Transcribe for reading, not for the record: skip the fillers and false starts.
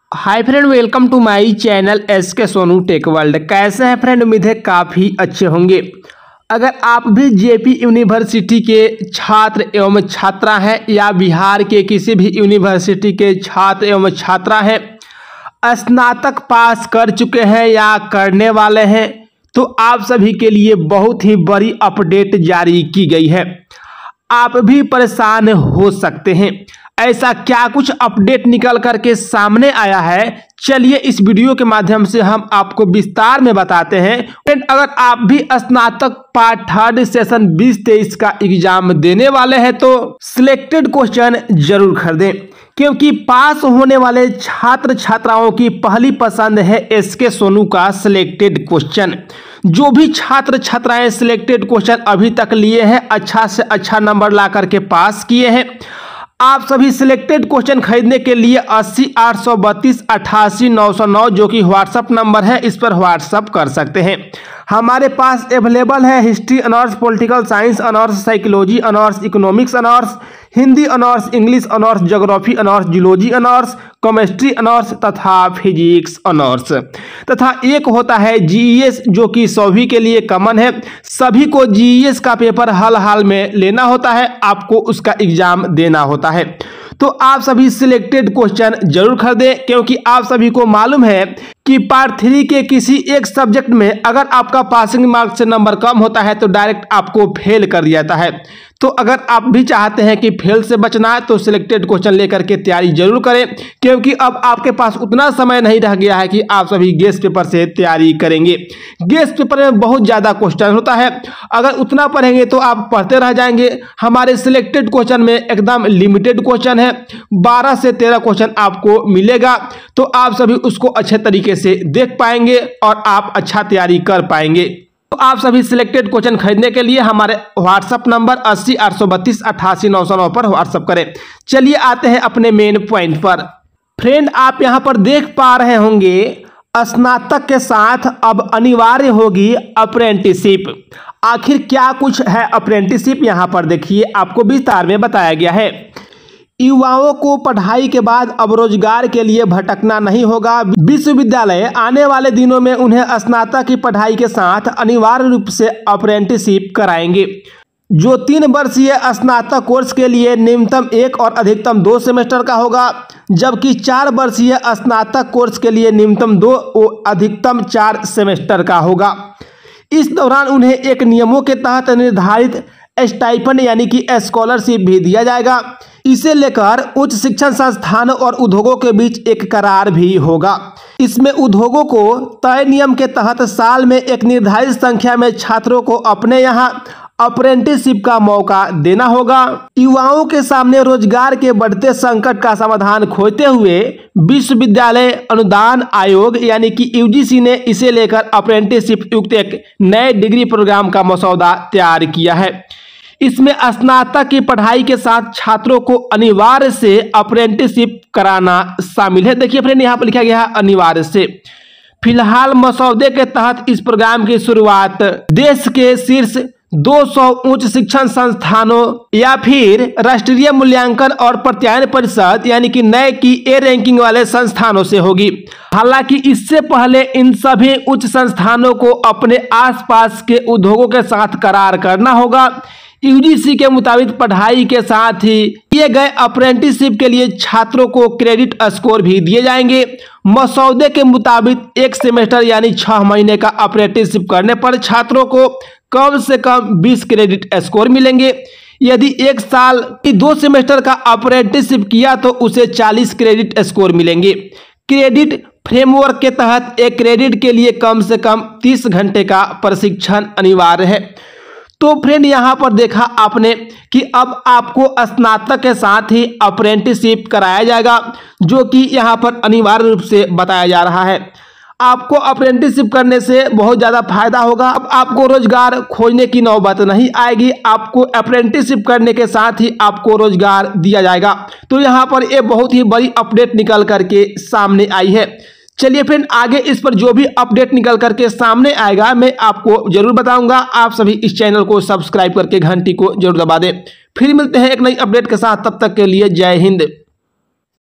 Hi friend, welcome to my channel SK Sonu tech world. कैसे हैं friend? उम्मीद है काफ़ी अच्छे होंगे। अगर आप भी जेपी यूनिवर्सिटी के छात्र एवं छात्रा हैं या बिहार के किसी भी यूनिवर्सिटी के छात्र एवं छात्रा हैं, स्नातक पास कर चुके हैं या करने वाले हैं, तो आप सभी के लिए बहुत ही बड़ी अपडेट जारी की गई है। आप भी परेशान हो सकते हैं। ऐसा क्या कुछ अपडेट निकल करके सामने आया है, चलिए इस वीडियो के माध्यम से हम आपको विस्तार में बताते हैं। अगर आप भी स्नातक पार्ट थर्ड सेशन 2023 का एग्जाम देने वाले हैं तो सिलेक्टेड क्वेश्चन जरूर खरीदें, क्योंकि पास होने वाले छात्र छात्राओं की पहली पसंद है एसके सोनू का सिलेक्टेड क्वेश्चन। जो भी छात्र छात्राएं सिलेक्टेड क्वेश्चन अभी तक लिए हैं, अच्छा से अच्छा नंबर ला करके पास किए हैं, आप सभी सिलेक्टेड क्वेश्चन खरीदने के लिए 80-832-88-909 जो कि व्हाट्सअप नंबर है, इस पर व्हाट्सअप कर सकते हैं। हमारे पास अवेलेबल है history honours, political science honours, psychology honours, economics honours, Hindi honours, English honours, geography honours, zoology honours, chemistry honours तथा फिजिक्स ऑनर्स। तथा एक होता है जीईएस, जो कि सभी के लिए कॉमन है। सभी को जीईएस का पेपर हाल हाल में लेना होता है, आपको उसका एग्जाम देना होता है। तो आप सभी सिलेक्टेड क्वेश्चन जरूर खरीदें, क्योंकि आप सभी को मालूम है कि पार्ट 3 के किसी एक सब्जेक्ट में अगर आपका पासिंग मार्क्स से नंबर कम होता है तो डायरेक्ट आपको फेल कर दिया जाता है। तो अगर आप भी चाहते हैं कि फेल से बचना है तो सिलेक्टेड क्वेश्चन लेकर के तैयारी जरूर करें, क्योंकि अब आपके पास उतना समय नहीं रह गया है कि आप सभी गेस्ट पेपर से तैयारी करेंगे। गेस्ट पेपर में बहुत ज़्यादा क्वेश्चन होता है, अगर उतना पढ़ेंगे तो आप पढ़ते रह जाएंगे। हमारे सिलेक्टेड क्वेश्चन में एकदम लिमिटेड क्वेश्चन है, 12 से 13 क्वेश्चन आपको मिलेगा, तो आप सभी उसको अच्छे तरीके से देख पाएंगे और आप अच्छा तैयारी कर पाएंगे। तो आप सभी सिलेक्टेड क्वेश्चन खरीदने के लिए हमारे व्हाट्सअप नंबर 80-832-88-909 पर व्हाट्सअप करें। चलिए आते हैं अपने मेन पॉइंट पर। फ्रेंड, आप यहां पर देख पा रहे होंगे स्नातक के साथ अब अनिवार्य होगी अप्रेंटिसशिप। आखिर क्या कुछ है अप्रेंटिसशिप, यहां पर देखिए आपको विस्तार में बताया गया है। युवाओं को पढ़ाई के बाद अब रोजगार के लिए भटकना नहीं होगा। विश्वविद्यालय आने वाले दिनों में उन्हें स्नातक की पढ़ाई के साथ अनिवार्य रूप से अप्रेंटिसशिप कराएंगे, जो 3 वर्षीय स्नातक कोर्स के लिए न्यूनतम 1 और अधिकतम 2 सेमेस्टर का होगा, जबकि 4 वर्षीय स्नातक कोर्स के लिए न्यूनतम 2 और अधिकतम 4 सेमेस्टर का होगा। इस दौरान उन्हें एक नियमों के तहत निर्धारित स्टाइपेंड यानी कि स्कॉलरशिप भी दिया जाएगा। इसे लेकर उच्च शिक्षण संस्थानों और उद्योगों के बीच एक करार भी होगा। इसमें उद्योगों को तय नियम के तहत साल में एक निर्धारित संख्या में छात्रों को अपने यहाँ अप्रेंटिसशिप का मौका देना होगा। युवाओं के सामने रोजगार के बढ़ते संकट का समाधान खोजते हुए विश्वविद्यालय अनुदान आयोग यानी कि यूजीसी ने इसे लेकर अप्रेंटिसशिप युक्त एक नए डिग्री प्रोग्राम का मसौदा तैयार किया है। इसमें स्नातक की पढ़ाई के साथ छात्रों को अनिवार्य से अप्रेंटिसशिप कराना शामिल है। देखिए फ्रेंड, यहाँ पर लिखा गया है अनिवार्य से। फिलहाल मसौदे के तहत इस प्रोग्राम की शुरुआत देश के शीर्ष 200 उच्च शिक्षण संस्थानों या फिर राष्ट्रीय मूल्यांकन और प्रत्यायन परिषद यानी कि नए की ए रैंकिंग वाले संस्थानों से होगी। हालांकि इससे पहले इन सभी उच्च संस्थानों को अपने आसपास के उद्योगों के साथ करार करना होगा। यूजीसी के मुताबिक पढ़ाई के साथ ही किए गए अप्रेंटिसशिप के लिए छात्रों को क्रेडिट स्कोर भी दिए जाएंगे। मसौदे के मुताबिक 1 सेमेस्टर यानी 6 महीने का अप्रेंटिसशिप करने पर छात्रों को कम से कम 20 क्रेडिट स्कोर मिलेंगे। यदि 1 साल की 2 सेमेस्टर का अप्रेंटिसशिप किया तो उसे 40 क्रेडिट स्कोर मिलेंगे। क्रेडिट फ्रेमवर्क के तहत एक क्रेडिट के लिए कम से कम 30 घंटे का प्रशिक्षण अनिवार्य है। तो फ्रेंड, यहाँ पर देखा आपने कि अब आपको स्नातक के साथ ही अप्रेंटिसशिप कराया जाएगा, जो कि यहाँ पर अनिवार्य रूप से बताया जा रहा है। आपको अप्रेंटिसशिप करने से बहुत ज़्यादा फायदा होगा। अब आपको रोजगार खोजने की नौबत नहीं आएगी, आपको अप्रेंटिसशिप करने के साथ ही आपको रोजगार दिया जाएगा। तो यहाँ पर ये बहुत ही बड़ी अपडेट निकल करके सामने आई है। चलिए फ्रेंड, आगे इस पर जो भी अपडेट निकल करके सामने आएगा मैं आपको जरूर बताऊंगा। आप सभी इस चैनल को सब्सक्राइब करके घंटी को जरूर दबा दें। फिर मिलते हैं एक नई अपडेट के साथ, तब तक के लिए जय हिंद।